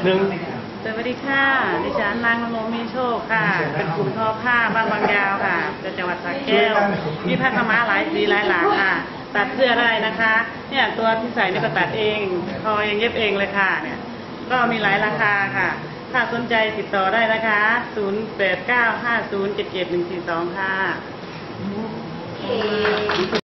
หนึ่งสวัสดีค่ะดิฉันนางโมมีโชคค่ะเป็นกลุ่มทอผ้าบ้านบางยาวค่ะจังหวัดสระแก้วมีผ้าขม้าหลายสีหลายหลากค่ะตัดเสื้อได้นะคะเนี่ยตัวที่ใส่นี่ก็ตัดเองทอเองเย็บเองเลยค่ะเนี่ยก็มีหลายราคาค่ะถ้าสนใจติดต่อได้นะคะ0895077142ค่ะ